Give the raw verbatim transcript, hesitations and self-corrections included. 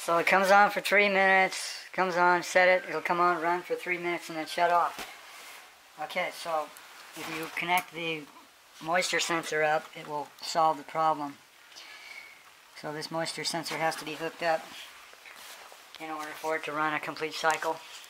So it comes on for three minutes, comes on, set it, it'll come on, run for three minutes, and then shut off. Okay, so if you connect the moisture sensor up, it will solve the problem. So this moisture sensor has to be hooked up in order for it to run a complete cycle.